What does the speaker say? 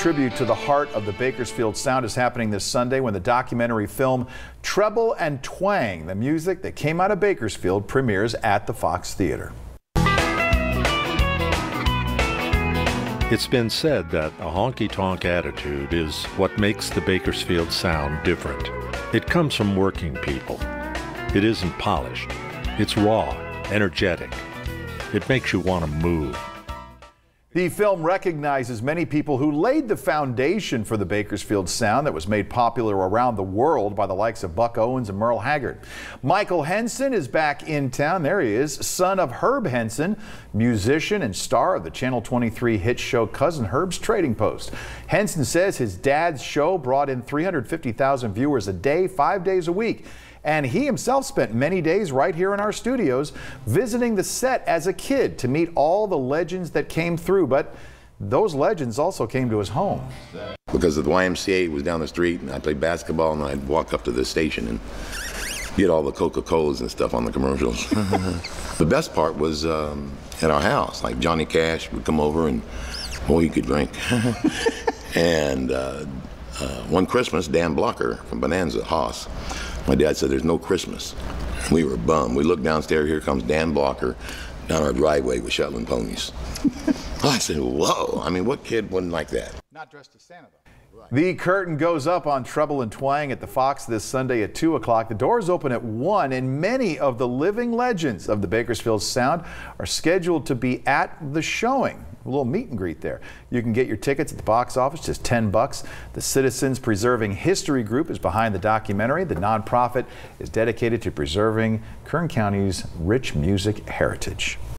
Tribute to the heart of the Bakersfield Sound is happening this Sunday when the documentary film Treble and Twang, the music that came out of Bakersfield, premieres at the Fox Theater. It's been said that a honky-tonk attitude is what makes the Bakersfield Sound different. It comes from working people. It isn't polished. It's raw, energetic. It makes you want to move. The film recognizes many people who laid the foundation for the Bakersfield Sound that was made popular around the world by the likes of Buck Owens and Merle Haggard. Michael Henson is back in town. There he is, son of Herb Henson, musician and star of the Channel 23 hit show Cousin Herb's Trading Post. Henson says his dad's show brought in 350,000 viewers a day, 5 days a week. And he himself spent many days right here in our studios visiting the set as a kid to meet all the legends that came through. But those legends also came to his home. Because the YMCA was down the street and I played basketball and I'd walk up to the station and get all the Coca-Colas and stuff on the commercials. The best part was at our house. Like Johnny Cash would come over and, boy, he could drink. And one Christmas, Dan Blocker from Bonanza, Haas, my dad said, "There's no Christmas." We were bummed. We looked downstairs, here comes Dan Blocker down our driveway with Shetland ponies. I said, whoa, I mean, what kid wouldn't like that? Not dressed as Santa, though. Right. The curtain goes up on Treble and Twang at the Fox this Sunday at 2 o'clock. The doors open at 1, and many of the living legends of the Bakersfield Sound are scheduled to be at the showing. A little meet and greet there. You can get your tickets at the box office, just $10. The Citizens Preserving History Group is behind the documentary. The nonprofit is dedicated to preserving Kern County's rich music heritage.